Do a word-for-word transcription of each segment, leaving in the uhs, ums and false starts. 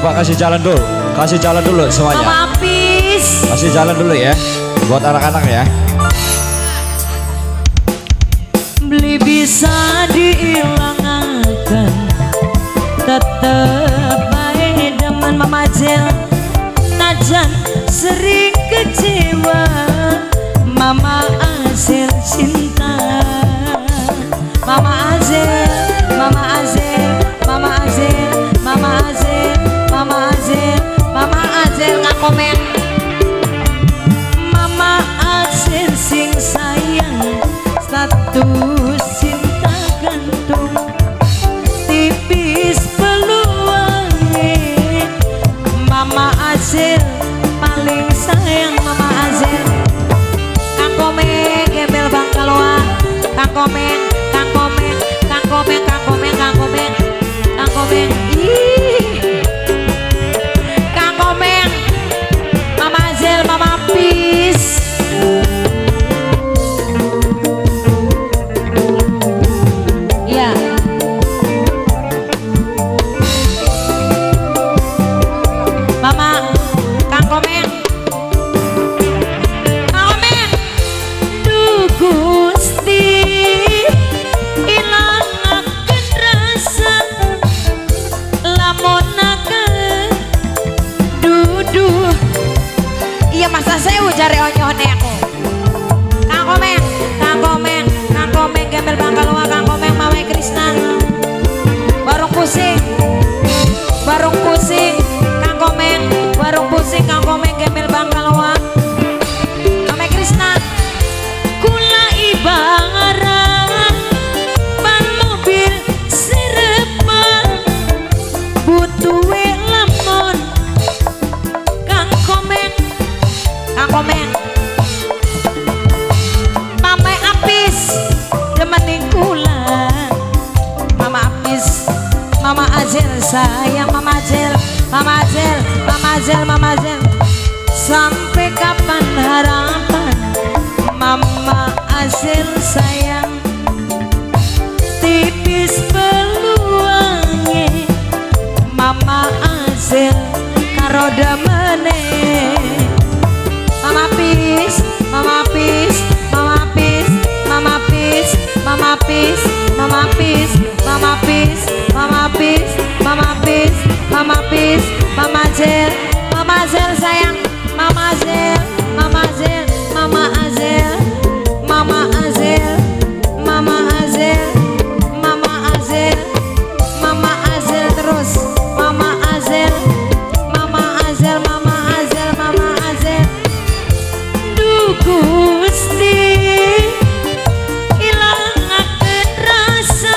Coba kasih jalan dulu, kasih jalan dulu semuanya. Mama Apis. Kasih jalan dulu ya, buat anak-anak ya. Beli bisa dihilangkan, tetep baik demen Mama Jel. Najan sering kecewa, Mama Azel cinta. Mama Azel, Mama Azel, Mama Azel, Mama Azel, Mama Azel, Mama Azel nggak komen. Mama Azel sing sayang, status cinta gantung, tipis peluangnya. Mama Azel paling sayang, Mama Azel. Kang Komeng gembel Bangkaloa, Kang Komeng, Kang Komeng, Kang Komeng, Kang Komeng, Kang Komeng, Kang Komeng. Ih, Kang Komeng, Mama Azel, Mama Apis. Ya. Mama, Kang Komeng, Kang Komeng. Duh Gusti, ilangaken rasa lamunaken duduh. Iya masa saya jare onyohne aku. Kang Komeng, Kang Komeng, Kang Komeng gembel Bangkaloa, Kang Komeng Mama Krisna. Warung pusing, warung pusing, Kang Komeng, warung pusing, Kang Komeng gembel Bangkaloa. Mama Krisna. Kula ibarat ban mobil serepan, butuhe lamon. Kang Komeng, Kang Komeng. Mama Apis demening kula. Mama Apis, Mama Azel sayang, Mama Azel, Mama Azel, Mama Azel, Mama Azel. Sampai kapan harapan, Mama Azel sayang, tipis peluangnya. Mama Azel karo demene. Mama Apis, Mama Apis, Mama Apis, Mama Apis, Mama Apis, Mama Apis, Mama Apis, Mama Apis, Mama Apis, Mama Apis, Mama Azel, Mama Azel sayang, Mama Azel, Mama Azel, Mama Azel, Mama Azel, Mama Azel, Mama Azel, Mama Azel terus, Mama Azel, Mama Azel, Mama Azel, Mama Azel. Duh Gusti, ilangaken rasa.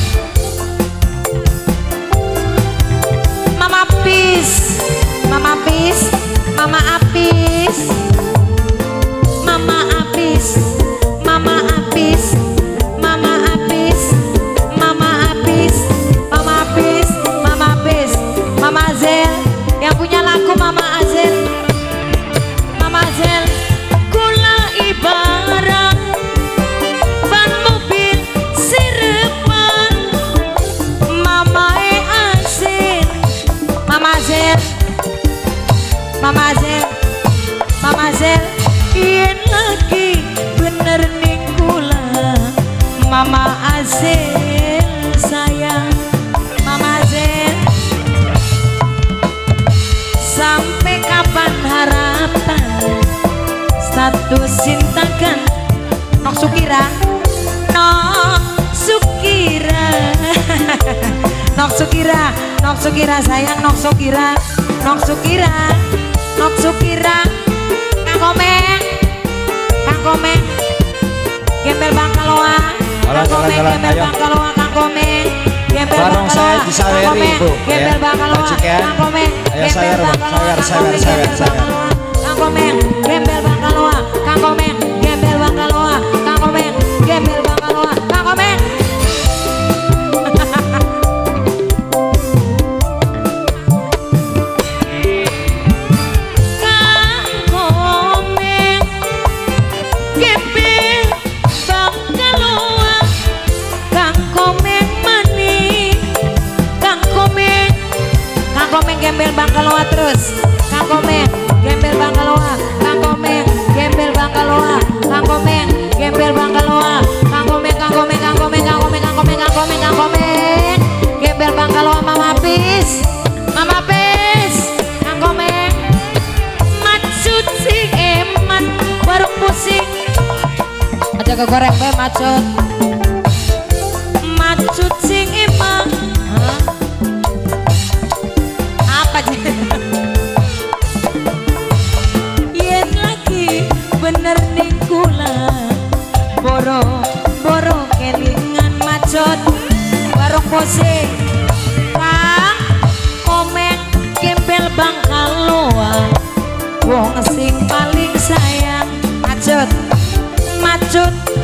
Mama Apis, Mama Apis, Mama Apis, Mama Apis, Mama Apis, Mama Apis, Mama Apis, Mama Apis, Mama Apis, Mama Azel, yang punya lagu Mama Azel, Mama Azel. Kula ibarat ban mobil serepan, Mama Azel, Mama Azel, Mama Azel, Mama Azel. Yen lagi bener ning kula, Mama Azel sayang, Mama Azel. Sampai kapan harapan, status cintakan. Nok Sukira, Nok Sukira, Nok Sukira, Nok Sukira sayang, Nok Sukira, Nok Sukira, Nok Sukira. Kang Komeng, Kang Komeng gembel Bangkaloa, Kang Komeng gembel Bangkaloa, Kang Komeng gembel Bangkaloa, Kang Komeng gembel Bangkaloa, Kang Komeng gembel Bangkaloa, Kang Komeng gembel Bangkaloa, Kang Komeng gembel Bangkaloa, Kang Komeng gembel Bangkaloa, Kang Komeng. Gembel Bangkaloa terus. Kang Komeng, gembel Bangkaloa. Kang Komeng, gembel Bangkaloa. Kang Komeng, gembel Bangkaloa. Kang Komeng, Kang Komeng, Kang Komeng, Kang Komeng, Kang Komeng, Kang Komeng, Kang Komeng. Gembel Bangkaloa Mama Pis. Mama Pis, Kang Komeng. Macut sing eman baru pusing. Aja kegoreng be macut. Macut sing eman. Hah? Apa sih? Yen lagi bener ning kula. Boro boro kelingan macut baru pusing. Kang Komeng gembel Bangkaloa. Wong sing paling sayang macut macut